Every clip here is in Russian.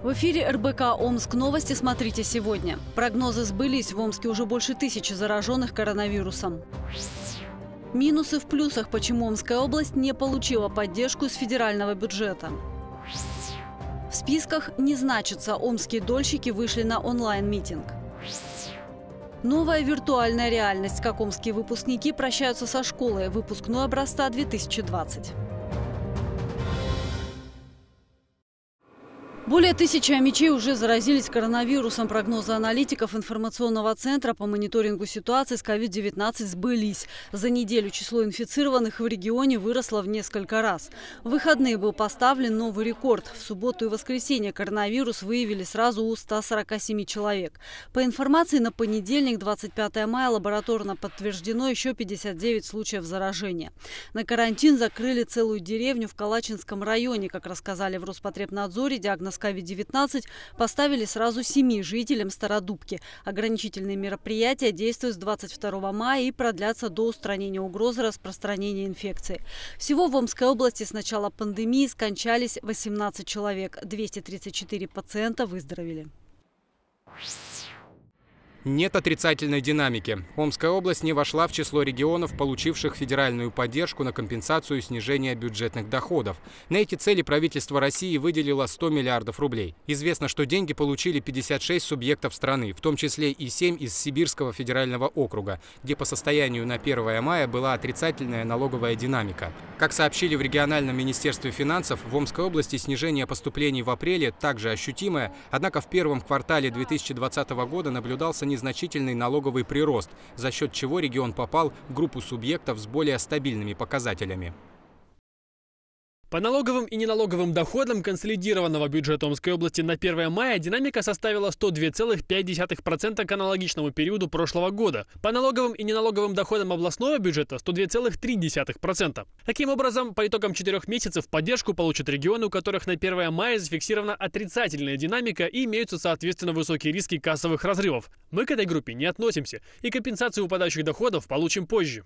В эфире РБК «Омск. Новости» смотрите сегодня. Прогнозы сбылись. В Омске уже больше 1000 зараженных коронавирусом. Минусы в плюсах. Почему Омская область не получила поддержку из федерального бюджета. В списках не значится. Омские дольщики вышли на онлайн-митинг. Новая виртуальная реальность. Как омские выпускники прощаются со школой. Выпускной образца 2020. Более 1000 омичей уже заразились коронавирусом. Прогнозы аналитиков информационного центра по мониторингу ситуации с COVID-19 сбылись. За неделю число инфицированных в регионе выросло в несколько раз. В выходные был поставлен новый рекорд. В субботу и воскресенье коронавирус выявили сразу у 147 человек. По информации, на понедельник, 25 мая, лабораторно подтверждено еще 59 случаев заражения. На карантин закрыли целую деревню в Калачинском районе. Как рассказали в Роспотребнадзоре, диагноз COVID-19 поставили сразу 7 жителям Стародубки. Ограничительные мероприятия действуют с 22 мая и продлятся до устранения угрозы распространения инфекции. Всего в Омской области с начала пандемии скончались 18 человек. 234 пациента выздоровели. Нет отрицательной динамики. Омская область не вошла в число регионов, получивших федеральную поддержку на компенсацию снижения бюджетных доходов. На эти цели правительство России выделило 100 миллиардов рублей. Известно, что деньги получили 56 субъектов страны, в том числе и 7 из Сибирского федерального округа, где по состоянию на 1 мая была отрицательная налоговая динамика. Как сообщили в региональном министерстве финансов, в Омской области снижение поступлений в апреле также ощутимое, однако в первом квартале 2020 года наблюдался незначительный налоговый прирост, за счет чего регион попал в группу субъектов с более стабильными показателями. По налоговым и неналоговым доходам консолидированного бюджета Омской области на 1 мая динамика составила 102,5% к аналогичному периоду прошлого года. По налоговым и неналоговым доходам областного бюджета 102,3%. Таким образом, по итогам 4 месяцев поддержку получат регионы, у которых на 1 мая зафиксирована отрицательная динамика и имеются соответственно высокие риски кассовых разрывов. Мы к этой группе не относимся и компенсацию упадающих доходов получим позже.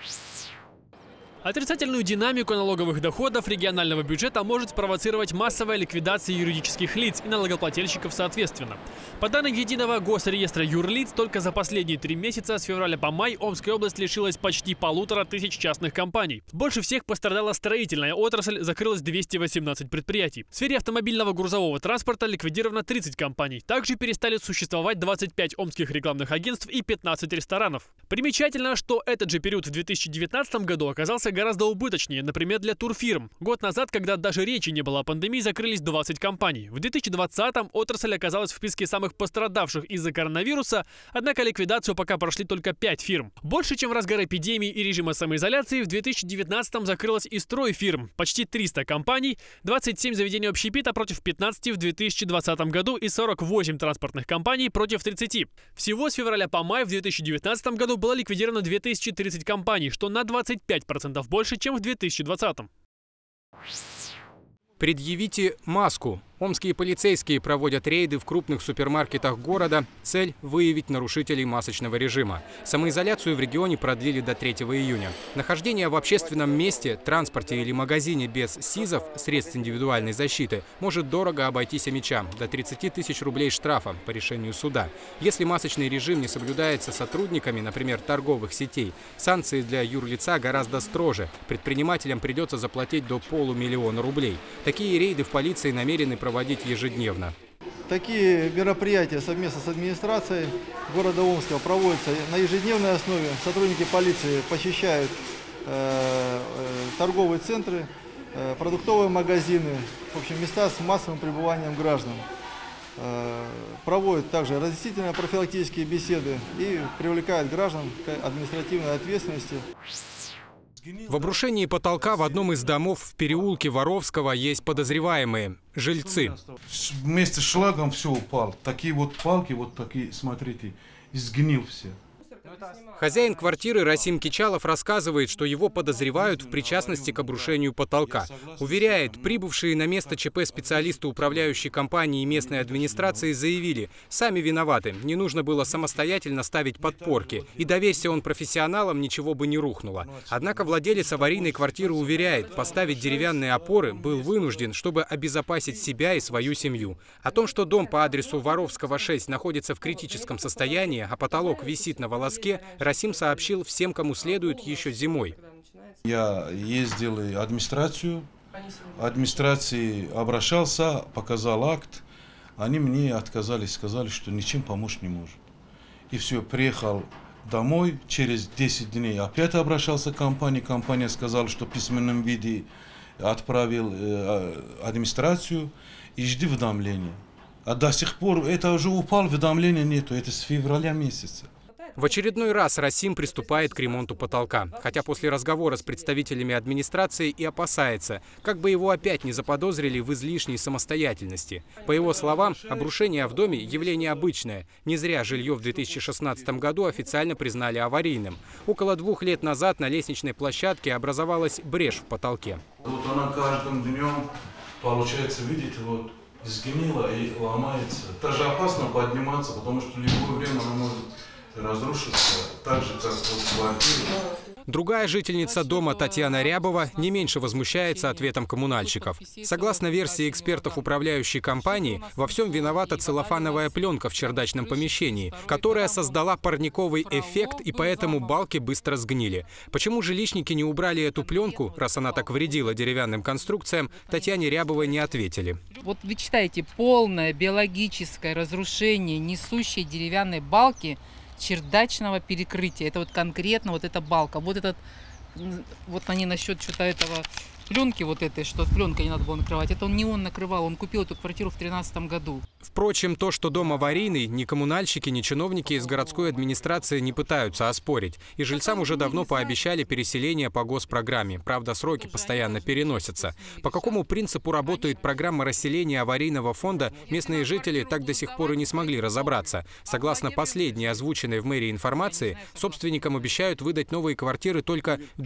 Отрицательную динамику налоговых доходов регионального бюджета может спровоцировать массовая ликвидация юридических лиц и налогоплательщиков соответственно. По данным единого госреестра юрлиц, только за последние 3 месяца с февраля по май Омская область лишилась почти 1500 частных компаний. Больше всех пострадала строительная отрасль, закрылось 218 предприятий. В сфере автомобильного грузового транспорта ликвидировано 30 компаний. Также перестали существовать 25 омских рекламных агентств и 15 ресторанов. Примечательно, что этот же период в 2019 году оказался гораздо убыточнее, например, для турфирм. Год назад, когда даже речи не было о пандемии, закрылись 20 компаний. В 2020-м отрасль оказалась в списке самых пострадавших из-за коронавируса, однако ликвидацию пока прошли только 5 фирм. Больше, чем в разгар эпидемии и режима самоизоляции, в 2019-м закрылось и стройфирм. Почти 300 компаний, 27 заведений общепита против 15 в 2020 году и 48 транспортных компаний против 30. Всего с февраля по май в 2019 году было ликвидировано 2030 компаний, что на 25% больше, чем в 2020-м. Предъявите маску. Омские полицейские проводят рейды в крупных супермаркетах города. Цель – выявить нарушителей масочного режима. Самоизоляцию в регионе продлили до 3 июня. Нахождение в общественном месте, транспорте или магазине без СИЗов, средств индивидуальной защиты, может дорого обойтись омичам – до 30 тысяч рублей штрафа по решению суда. Если масочный режим не соблюдается сотрудниками, например, торговых сетей, санкции для юрлица гораздо строже. Предпринимателям придется заплатить до 500 000 рублей. Такие рейды в полиции намерены проводить ежедневно. Такие мероприятия совместно с администрацией города Омска проводятся на ежедневной основе. Сотрудники полиции посещают торговые центры, продуктовые магазины, в общем, места с массовым пребыванием граждан. Проводят также разъяснительные профилактические беседы и привлекают граждан к административной ответственности. В обрушении потолка в одном из домов в переулке Воровского есть подозреваемые – жильцы. Вместе с шлагом все упало. Такие вот палки, вот такие, смотрите, изгнил все. Хозяин квартиры Расим Кичалов рассказывает, что его подозревают в причастности к обрушению потолка. Уверяет, прибывшие на место ЧП специалисты управляющей компании и местной администрации заявили, сами виноваты, не нужно было самостоятельно ставить подпорки. И доверься он профессионалам, ничего бы не рухнуло. Однако владелец аварийной квартиры уверяет, поставить деревянные опоры был вынужден, чтобы обезопасить себя и свою семью. О том, что дом по адресу Воровского, 6 находится в критическом состоянии, а потолок висит на волоске, Расим сообщил всем, кому следует, еще зимой. Я ездил в администрации обращался, показал акт. Они мне отказались, сказали, что ничем помочь не может. И все, приехал домой, через 10 дней опять обращался к компании. Компания сказала, что в письменном виде отправил администрацию и жди уведомления. А до сих пор это уже упало, уведомления нету, это с февраля месяца. В очередной раз Расим приступает к ремонту потолка. Хотя после разговора с представителями администрации и опасается, как бы его опять не заподозрили в излишней самостоятельности. По его словам, обрушение в доме – явление обычное. Не зря жилье в 2016 году официально признали аварийным. Около 2 лет назад на лестничной площадке образовалась брешь в потолке. Вот она каждым днем, получается, видите, вот сгнила и ломается. Даже опасно подниматься, потому что в любое время она может разрушиться, так же, как в квартире. Другая жительница дома Татьяна Рябова не меньше возмущается ответом коммунальщиков. Согласно версии экспертов управляющей компании, во всем виновата целлофановая пленка в чердачном помещении, которая создала парниковый эффект, и поэтому балки быстро сгнили. Почему жилищники не убрали эту пленку, раз она так вредила деревянным конструкциям, Татьяне Рябовой не ответили. Вот вы читаете, полное биологическое разрушение несущей деревянной балки чердачного перекрытия. Это вот конкретно вот эта балка. Вот этот, вот они насчет что-то этого пленки вот этой, что пленкой не надо было накрывать. Это не он накрывал, он купил эту квартиру в 2013 году. Впрочем, то, что дом аварийный, ни коммунальщики, ни чиновники из городской администрации не пытаются оспорить. И жильцам уже давно пообещали переселение по госпрограмме. Правда, сроки постоянно переносятся. По какому принципу работает программа расселения аварийного фонда, местные жители так до сих пор и не смогли разобраться. Согласно последней озвученной в мэрии информации, собственникам обещают выдать новые квартиры только в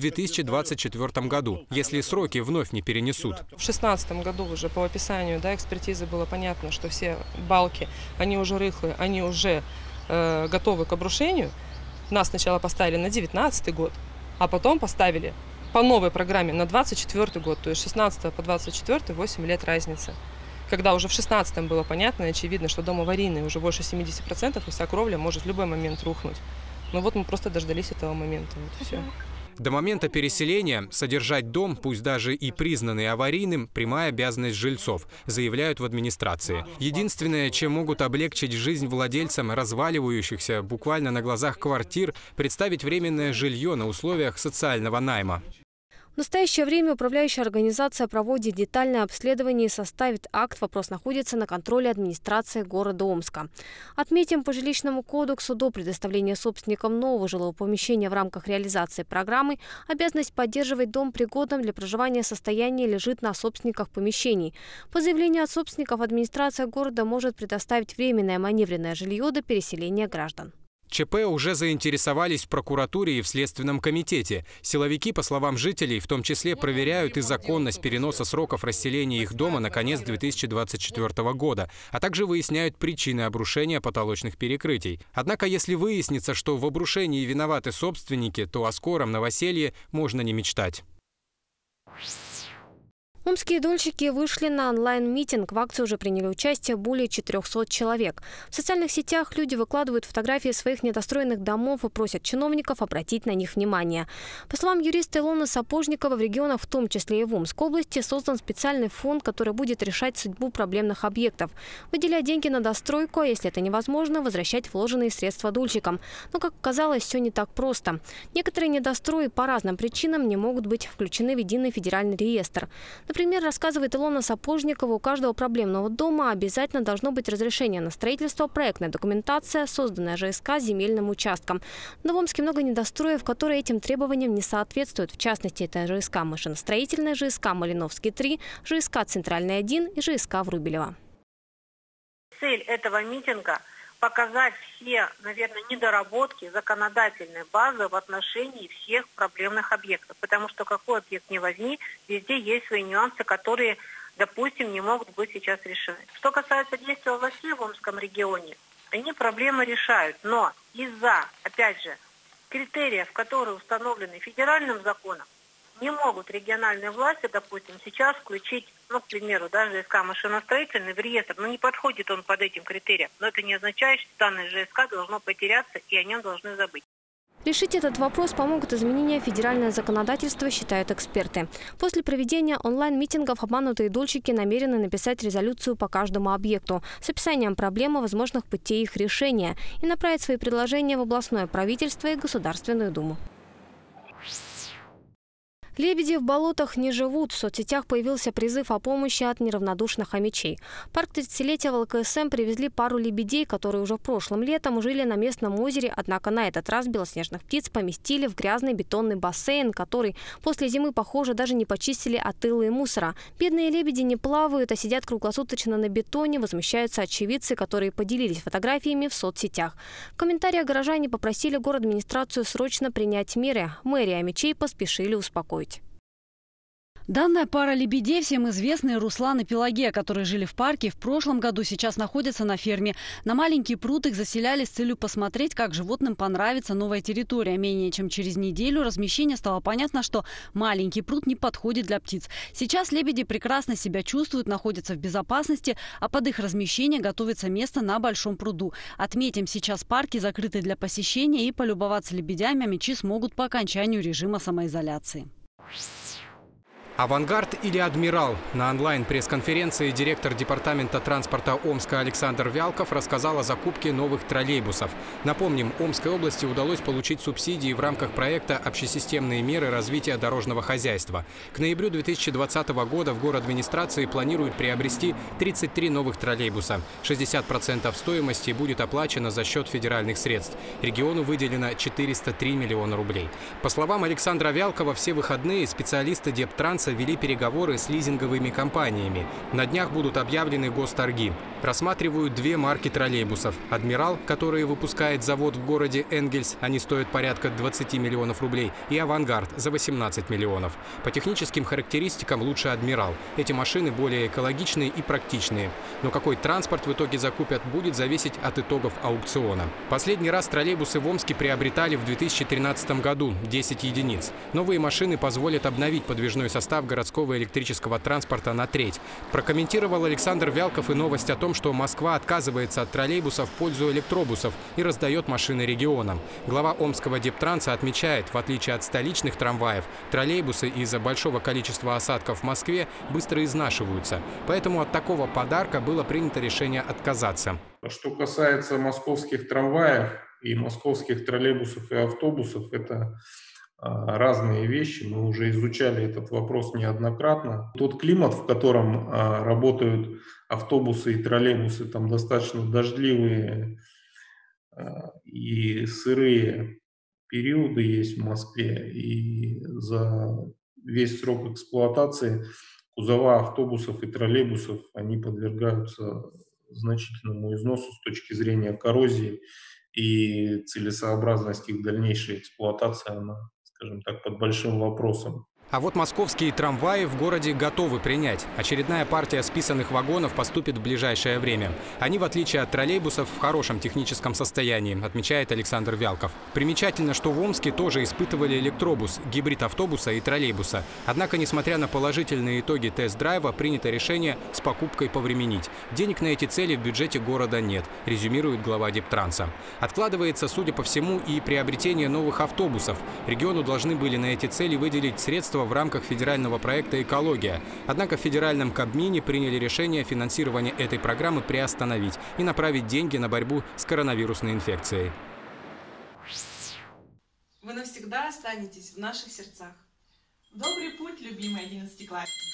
2024 году, если сроки вновь не перенесут. В 2016 году уже по описанию экспертизы было понятно, что все балки, они уже рыхлые, они уже готовы к обрушению. Нас сначала поставили на 2019 год, а потом поставили по новой программе на 2024 год, то есть с 16 по 24 8 лет разница. Когда уже в 2016 было понятно и очевидно, что дом аварийный, уже больше 70%, и вся кровля может в любой момент рухнуть. Но вот мы просто дождались этого момента. Вот все. До момента переселения содержать дом, пусть даже и признанный аварийным, прямая обязанность жильцов, заявляют в администрации. Единственное, чем могут облегчить жизнь владельцам разваливающихся буквально на глазах квартир, представить временное жилье на условиях социального найма. В настоящее время управляющая организация проводит детальное обследование и составит акт. Вопрос находится на контроле администрации города Омска. Отметим, по жилищному кодексу до предоставления собственникам нового жилого помещения в рамках реализации программы обязанность поддерживать дом пригодным для проживания состоянии лежит на собственниках помещений. По заявлению от собственников администрация города может предоставить временное маневренное жилье до переселения граждан. ЧП уже заинтересовались в прокуратуре и в Следственном комитете. Силовики, по словам жителей, в том числе проверяют и законность переноса сроков расселения их дома на конец 2024 года, а также выясняют причины обрушения потолочных перекрытий. Однако, если выяснится, что в обрушении виноваты собственники, то о скором новоселье можно не мечтать. Омские дольщики вышли на онлайн-митинг. В акции уже приняли участие более 400 человек. В социальных сетях люди выкладывают фотографии своих недостроенных домов и просят чиновников обратить на них внимание. По словам юриста Илоны Сапожникова, в регионах, в том числе и в Омской области, создан специальный фонд, который будет решать судьбу проблемных объектов. Выделять деньги на достройку, а если это невозможно, возвращать вложенные средства дольщикам. Но, как оказалось, все не так просто. Некоторые недострои по разным причинам не могут быть включены в единый федеральный реестр. Например, рассказывает Илона Сапожникова, у каждого проблемного дома обязательно должно быть разрешение на строительство, проектная документация, созданная ЖСК с земельным участком. Но в Омске много недостроев, которые этим требованиям не соответствуют. В частности, это ЖСК машиностроительная, ЖСК Малиновский 3, ЖСК Центральный 1 и ЖСК Врубелева. Цель этого митинга – показать все, наверное, недоработки законодательной базы в отношении всех проблемных объектов. Потому что какой объект ни возьми, везде есть свои нюансы, которые, допустим, не могут быть сейчас решены. Что касается действия властей в Омском регионе, они проблемы решают. Но из-за, опять же, критериев, которые установлены федеральным законом, не могут региональные власти, допустим, сейчас включить, к примеру, даже ЖСК машиностроительный в реестр. Не подходит он под этим критериям. Но это не означает, что данное ЖСК должно потеряться и о нем должны забыть. Решить этот вопрос помогут изменения федерального законодательства, считают эксперты. После проведения онлайн-митингов обманутые дольщики намерены написать резолюцию по каждому объекту с описанием проблем и возможных путей их решения и направить свои предложения в областное правительство и Государственную Думу. Лебеди в болотах не живут. В соцсетях появился призыв о помощи от неравнодушных хомячей. В парк 30-летия в ЛКСМ привезли пару лебедей, которые уже прошлым летом жили на местном озере, однако на этот раз белоснежных птиц поместили в грязный бетонный бассейн, который после зимы, похоже, даже не почистили от ила и мусора. Бедные лебеди не плавают, а сидят круглосуточно на бетоне, возмущаются очевидцы, которые поделились фотографиями в соцсетях. В комментариях горожане попросили город-администрацию срочно принять меры. Мэрия хомячей поспешили успокоить. Данная пара лебедей, всем известные Руслан и Пелагея, которые жили в парке, в прошлом году сейчас находятся на ферме. На маленький пруд их заселяли с целью посмотреть, как животным понравится новая территория. Менее чем через неделю размещения стало понятно, что маленький пруд не подходит для птиц. Сейчас лебеди прекрасно себя чувствуют, находятся в безопасности, а под их размещение готовится место на большом пруду. Отметим, сейчас парки закрыты для посещения, и полюбоваться лебедями хомячи смогут по окончанию режима самоизоляции. «Авангард» или «Адмирал». На онлайн-пресс-конференции директор департамента транспорта Омска Александр Вялков рассказал о закупке новых троллейбусов. Напомним, Омской области удалось получить субсидии в рамках проекта «Общесистемные меры развития дорожного хозяйства». К ноябрю 2020 года в город-администрации планируют приобрести 33 новых троллейбуса. 60% стоимости будет оплачено за счет федеральных средств. Региону выделено 403 миллиона рублей. По словам Александра Вялкова, все выходные специалисты Дептранса вели переговоры с лизинговыми компаниями. На днях будут объявлены госторги. Рассматривают две марки троллейбусов. «Адмирал», которые выпускает завод в городе Энгельс, они стоят порядка 20 миллионов рублей, и «Авангард» за 18 миллионов. По техническим характеристикам лучше «Адмирал». Эти машины более экологичные и практичные. Но какой транспорт в итоге закупят, будет зависеть от итогов аукциона. Последний раз троллейбусы в Омске приобретали в 2013 году – 10 единиц. Новые машины позволят обновить подвижной состав городского электрического транспорта на треть. Прокомментировал Александр Вялков и новость о том, что Москва отказывается от троллейбусов в пользу электробусов и раздает машины регионам. Глава Омского Дептранса отмечает, в отличие от столичных трамваев, троллейбусы из-за большого количества осадков в Москве быстро изнашиваются. Поэтому от такого подарка было принято решение отказаться. Что касается московских трамваев и московских троллейбусов и автобусов, это разные вещи. Мы уже изучали этот вопрос неоднократно. Тот климат, в котором работают автобусы и троллейбусы, там достаточно дождливые и сырые периоды есть в Москве. И за весь срок эксплуатации кузова автобусов и троллейбусов, они подвергаются значительному износу с точки зрения коррозии, и целесообразность их дальнейшей эксплуатации, она, скажем так, под большим вопросом. А вот московские трамваи в городе готовы принять. Очередная партия списанных вагонов поступит в ближайшее время. Они, в отличие от троллейбусов, в хорошем техническом состоянии, отмечает Александр Вялков. Примечательно, что в Омске тоже испытывали электробус, гибрид автобуса и троллейбуса. Однако, несмотря на положительные итоги тест-драйва, принято решение с покупкой повременить. Денег на эти цели в бюджете города нет, резюмирует глава Дептранса. Откладывается, судя по всему, и приобретение новых автобусов. Региону должны были на эти цели выделить средства в рамках федерального проекта «Экология». Однако в федеральном Кабмине приняли решение финансирование этой программы приостановить и направить деньги на борьбу с коронавирусной инфекцией. Вы навсегда останетесь в наших сердцах. Добрый путь, любимые одиннадцатиклассники.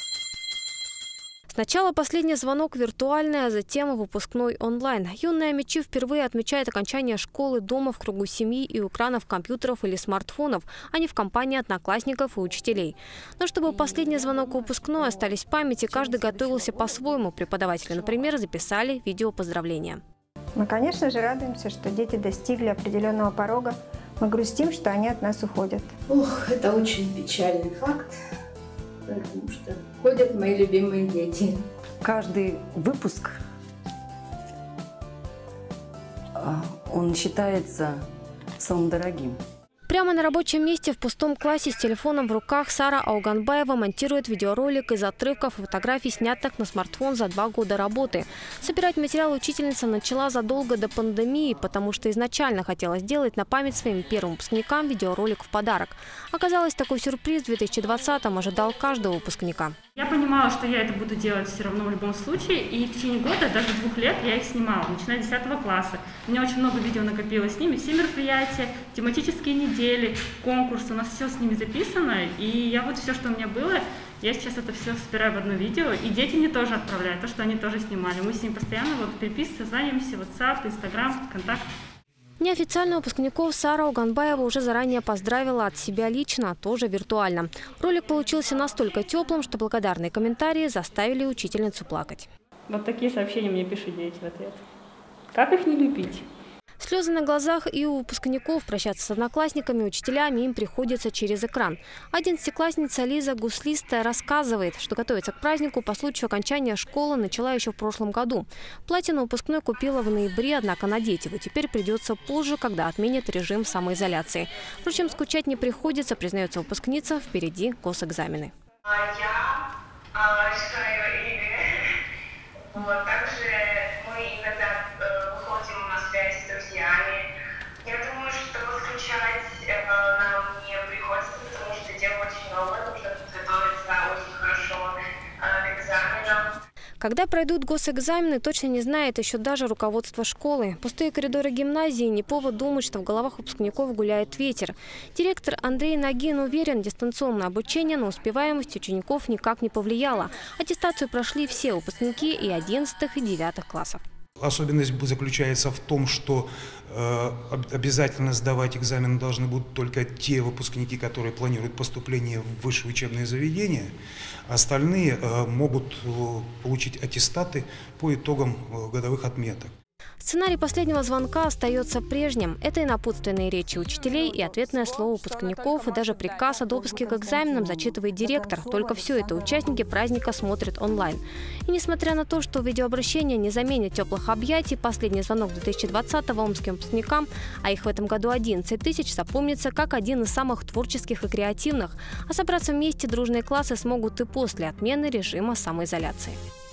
Сначала последний звонок виртуальный, а затем выпускной онлайн. Юные хомячи впервые отмечают окончание школы дома в кругу семьи и у экранов компьютеров или смартфонов, а не в компании одноклассников и учителей. Но чтобы последний звонок выпускной остались в памяти, каждый готовился по-своему. Преподаватели, например, записали видео поздравления. Мы, конечно же, радуемся, что дети достигли определенного порога. Мы грустим, что они от нас уходят. Ох, это очень печальный факт, потому что ходят мои любимые дети. Каждый выпуск, он считается самым дорогим. Прямо на рабочем месте в пустом классе с телефоном в руках Сара Ауганбаева монтирует видеоролик из отрывков и фотографий, снятых на смартфон за 2 года работы. Собирать материал учительница начала задолго до пандемии, потому что изначально хотела сделать на память своим первым выпускникам видеоролик в подарок. Оказалось, такой сюрприз в 2020-м ожидал каждого выпускника. Я понимала, что я это буду делать все равно в любом случае, и в течение года, даже 2 лет, я их снимала, начиная с 10 класса. У меня очень много видео накопилось с ними, все мероприятия, тематические недели, конкурсы, у нас все с ними записано, и я вот все, что у меня было, я сейчас это все собираю в одно видео, и дети мне тоже отправляют, то, что они тоже снимали. Мы с ними постоянно вот переписываемся, созваниваемся, WhatsApp, Instagram, ВКонтакте. Неофициально выпускников Сара Ауганбаева уже заранее поздравила от себя лично, тоже виртуально. Ролик получился настолько теплым, что благодарные комментарии заставили учительницу плакать. Вот такие сообщения мне пишут дети в ответ. Как их не любить? Слезы на глазах и у выпускников. Прощаться с одноклассниками, учителями им приходится через экран. 11-классница Лиза Гуслистая рассказывает, что готовится к празднику по случаю окончания школы начала еще в прошлом году. Платье на выпускной купила в ноябре, однако надеть его теперь придется позже, когда отменят режим самоизоляции. Впрочем, скучать не приходится, признается выпускница, впереди госэкзамены. Я решаю игры. Также мы иногда выходим на связь с друзьями. Я думаю, что скучать нам не приходится, потому что дел очень много, нужно подготовиться очень хорошо к экзаменам. Когда пройдут госэкзамены, точно не знает еще даже руководство школы. Пустые коридоры гимназии не повод думать, что в головах выпускников гуляет ветер. Директор Андрей Нагин уверен, дистанционное обучение на успеваемость учеников никак не повлияло. Аттестацию прошли все выпускники и 11 и 9 классов. Особенность заключается в том, что обязательно сдавать экзамен должны будут только те выпускники, которые планируют поступление в высшее учебное заведение. Остальные могут получить аттестаты по итогам годовых отметок. Сценарий последнего звонка остается прежним. Это и напутственные речи учителей, и ответное слово выпускников, и даже приказ о допуске к экзаменам зачитывает директор. Только все это участники праздника смотрят онлайн. И несмотря на то, что видеообращение не заменит теплых объятий, последний звонок 2020-го омским выпускникам, а их в этом году 11 тысяч, запомнится как один из самых творческих и креативных. А собраться вместе дружные классы смогут и после отмены режима самоизоляции.